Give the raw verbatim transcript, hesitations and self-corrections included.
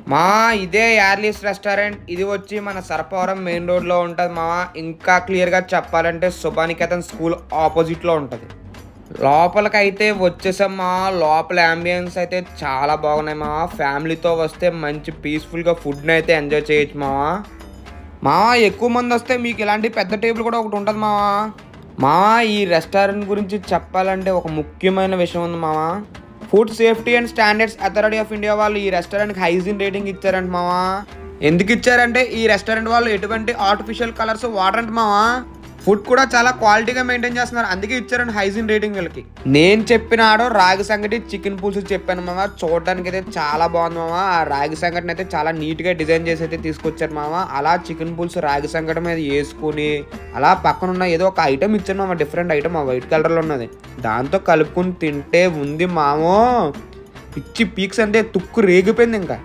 మా ఇదే యార్లీస్ రెస్టారెంట్. ఇది వచ్చి మన సర్పవరం మెయిన్ రోడ్లో ఉంటుంది మా. ఇంకా క్లియర్గా చెప్పాలంటే శుభానికేతన్ స్కూల్ ఆపోజిట్లో ఉంటుంది. లోపలికైతే వచ్చేసాం మా. లోపల అంబియన్స్ అయితే చాలా బాగున్నాయి మా. ఫ్యామిలీతో వస్తే మంచి పీస్ఫుల్గా ఫుడ్ని అయితే ఎంజాయ్ చేయొచ్చు మా. మా ఎక్కువ మంది వస్తే మీకు ఇలాంటి పెద్ద టేబుల్ కూడా ఒకటి ఉంటుంది మావా. మా ఈ రెస్టారెంట్ గురించి చెప్పాలంటే ఒక ముఖ్యమైన విషయం ఉంది మావా. Food safety and standards authority of India వాళ్ళు ఈ రెస్టారెంట్కి హైజీన్ రేటింగ్ ఇచ్చారంట మావా. ఎందుకు ఇచ్చారంటే ఈ రెస్టారెంట్ వాళ్ళు ఎటువంటి ఆర్టిఫిషియల్ కలర్స్ వాడరంట మావా. ఫుడ్ కూడా చాలా క్వాలిటీగా మెయింటైన్ చేస్తున్నారు, అందుకే ఇచ్చారండి హైజీన్ రేటింగ్ వీళ్ళకి. నేను చెప్పినాడు రాగి సంగటి చికెన్ పులుసు చెప్పాను మామ. చూడడానికి అయితే చాలా బాగుంది మామ. ఆ రాగి సంగటిని అయితే చాలా నీట్గా డిజైన్ చేసి అయితే తీసుకొచ్చారు మామ. అలా చికెన్ పులుసు రాగి సంగటి మీద వేసుకుని అలా పక్కన ఉన్న ఏదో ఒక ఐటమ్ ఇచ్చాను మామ, డిఫరెంట్ ఐటమ్ ఆ వైట్ కలర్లో ఉన్నది. దాంతో కలుపుకుని తింటే ఉంది మామో పిచ్చి పీక్స్ అంటే తుక్కు రేగిపోయింది ఇంకా.